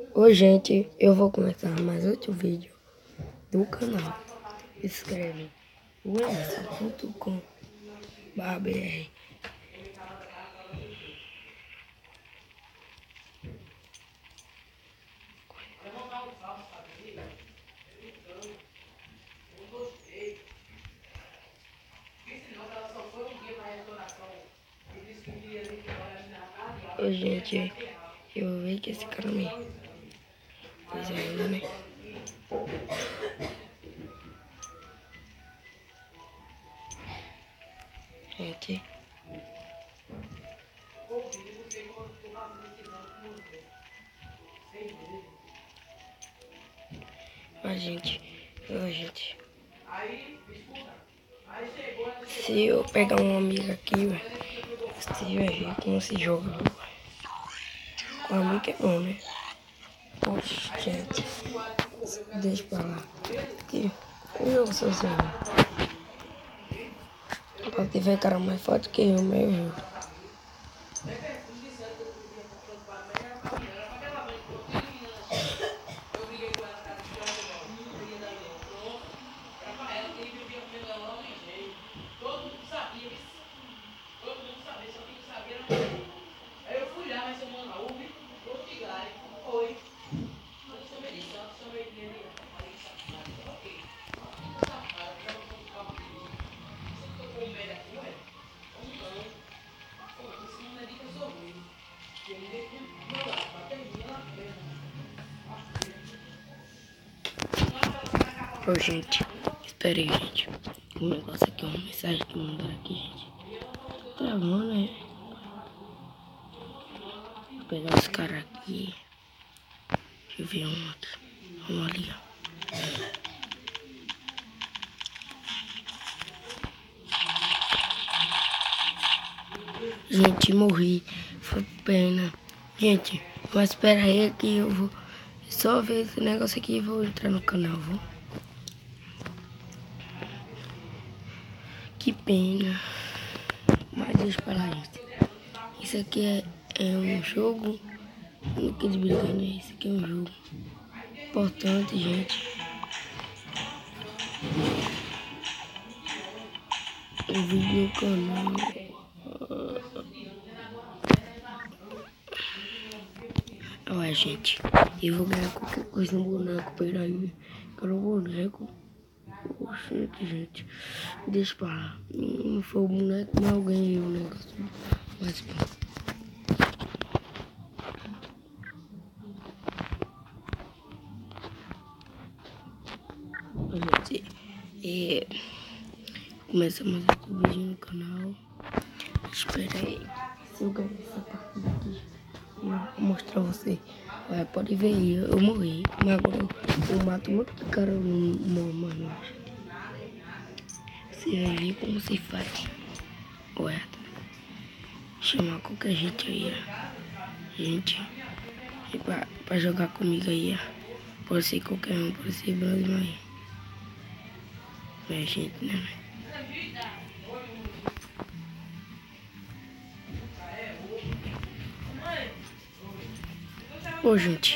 Oi gente, eu vou começar mais outro vídeo do canal. Escreve wemerson.com.br. Oi gente, eu vou ver que esse cara me... Pois é, né? Gente. Gente. Se eu pegar um amigo aqui, você vai ver como se joga. Com amigo é bom, né? Poxa, gente. Deixa pra lá. Aqui. Eu sou assim. Pode ver cara mais forte que eu, meu. Ô, gente, espera aí, gente. O negócio aqui, uma mensagem que mandaram aqui, gente. Travou, né? Vou pegar os caras aqui. Deixa eu ver um aqui. Vamos ali, ó. Gente, morri. Foi pena. Gente, mas espera aí que eu vou só ver esse negócio aqui e vou entrar no canal, viu? Que pena. Mas deixa pra lá, gente. Isso aqui é um jogo. Não quis brigar, né? Isso aqui é um jogo importante, gente. Um vídeo no canal. Olha, gente. Eu vou ganhar qualquer coisa no boneco. Pera aí. Quero um boneco. Oxente, gente. Deixa pra lá. Não foi o boneco, mas eu ganhei o negócio. Mas bom. Gente, começa mais outro vídeo no canal. Espera aí. Se eu ganhar essa partida aqui, eu vou mostrar a você. Olha, pode ver aí, eu morri. Mas agora eu mato muito cara no mano. Você vai ver como se faz. Olha, chamar qualquer gente aí, ó. Gente, e pra jogar comigo aí, ó. Pode ser qualquer um, pode ser Brasil aí. Mas gente, né? Ô gente,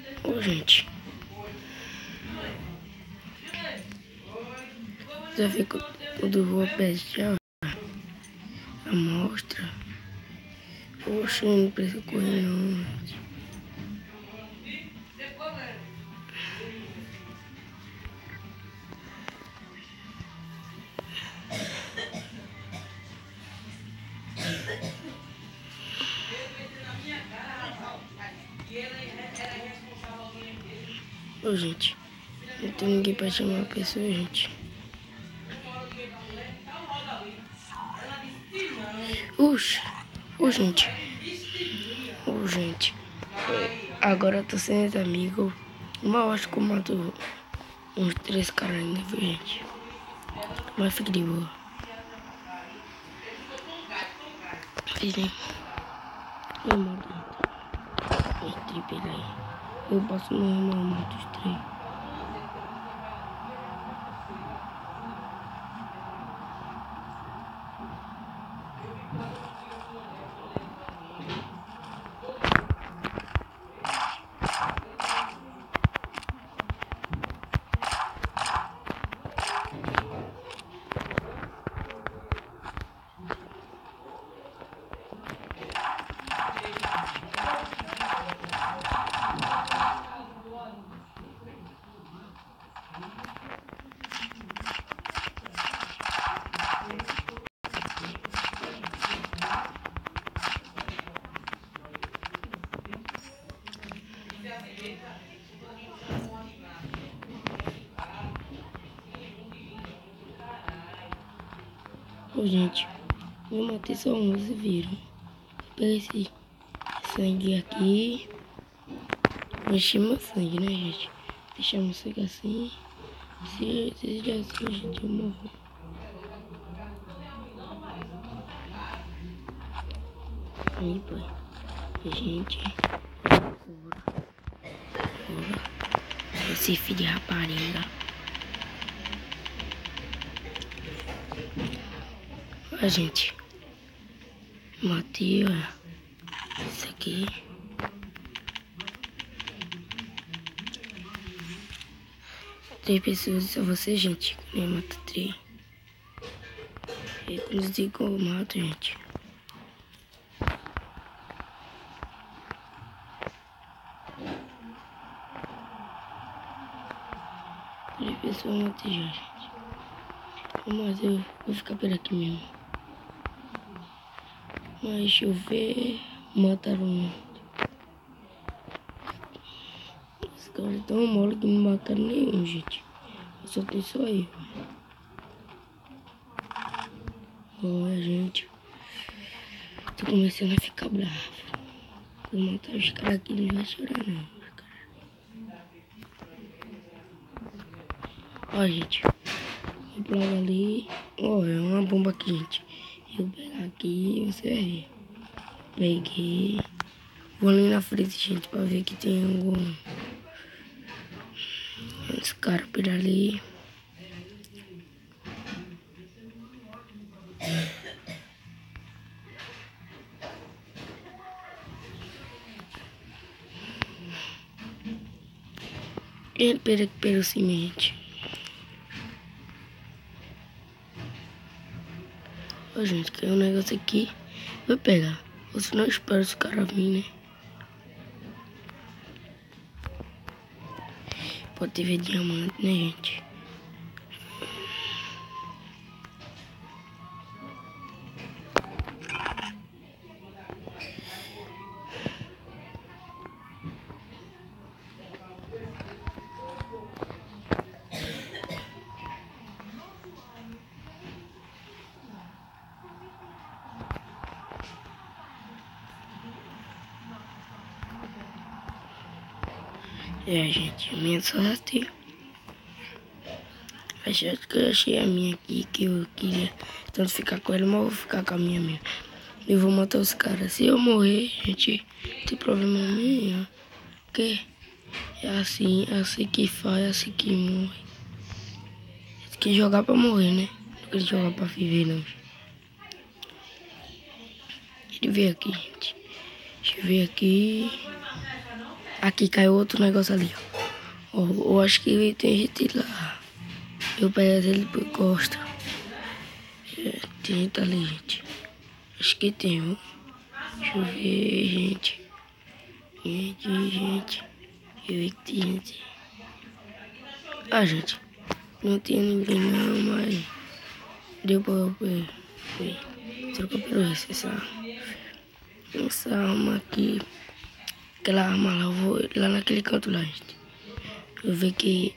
já vi quando eu vou pescar a amostra. Poxa, não precisa correr não, gente. Ô gente, não tem ninguém pra chamar a pessoa, gente. Oxe, gente. Agora eu tô sem os amigos. Mas eu acho que eu mato uns 3 caras ainda, viu, gente? Mas fique de boa. Fiquem. Eu mato os 3 pela aí. Eu passo no eu mato os 3. Ô, gente, eu matei só um, vocês viram. Pega esse sangue aqui. Enchi meu sangue, né, gente? Deixamos o sangue assim. Se já assim, gente, eu morro. Aí, pai. Gente, bora. Esse filho de rapariga. Ó, gente. Matei, ó. Isso aqui. Três pessoas, só você, gente. Eu mato 3. E quando eu digo eu mato, gente. Três pessoas eu matei já, gente. Mas eu vou ficar por aqui mesmo. Mas deixa eu ver. Mataram um. Os caras tão mole que não mataram nenhum, gente. Só tem só eu. Olha, gente. Tô começando a ficar bravo. Vou matar os caras aqui, não vai chorar não. Ó, gente. Vou pular ali. Ó, é uma bomba aqui, gente. Eu pegar aqui, você vai ver. Peguei. Vou ali na frente, gente, pra ver que tem algum... Esse cara por ali. Ele pelo semente. Ó, gente, que é um negócio aqui. Vou pegar. Ou se não, espero esse cara vir, né? Pode ver diamante, né, gente? É, gente, minha sorte. Acho que eu achei a minha aqui, que eu queria tanto ficar com ela, mas eu vou ficar com a minha mesmo. Eu vou matar os caras. Se eu morrer, gente, não tem problema nenhum. Porque é assim que faz, é assim que morre. Tem que jogar pra morrer, né? Não quer jogar pra viver, não. Deixa eu ver aqui, gente. Deixa eu ver aqui. Aqui caiu outro negócio ali, ó. Eu acho que tem gente lá. Eu pego ele por costa. Tem gente ali, gente. Acho que tem, viu? Deixa eu ver, gente. Gente. Eu vi que tem gente. Ah, gente. Não tinha ninguém não, mas... Deu pra eu ver. Trocar pelo resto, essa arma aqui. Aquela arma lá, eu vou lá naquele canto lá, gente. Eu ver que...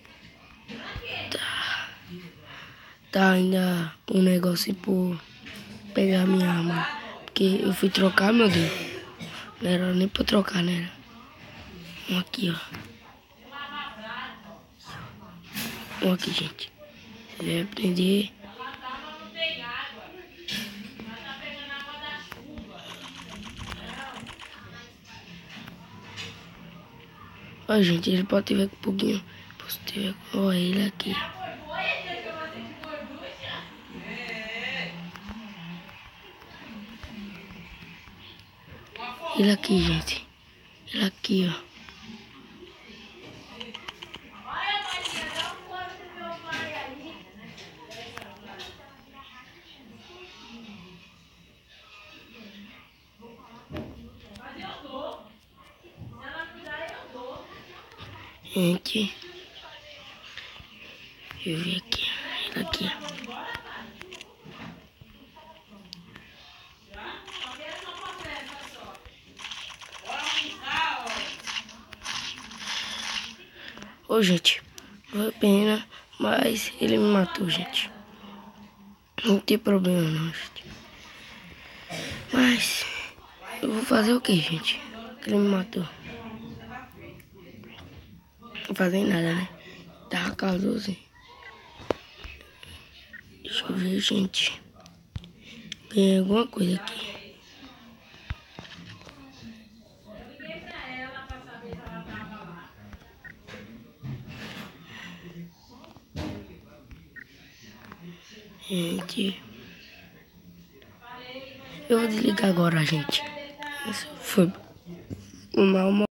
Tá ainda um negócio por pegar minha arma. Porque eu fui trocar, meu Deus. Não era nem pra trocar, né? Um aqui, ó. Um aqui, gente. Você vai aprender. Ó, gente, ele pode ter com um pouquinho. Posso ter com... Ó, ele aqui. Ele aqui, gente. Ele aqui, ó. Gente. Deixa eu ver aqui. Ele aqui, ó. Ô, gente, foi pena, mas ele me matou, gente. Não tem problema não, gente. Mas eu vou fazer o que, gente? Ele me matou. Não fazer nada, né? Tava caloroso. Deixa eu ver, gente. Tem alguma coisa aqui. Gente, eu vou desligar agora, gente. Isso foi mal.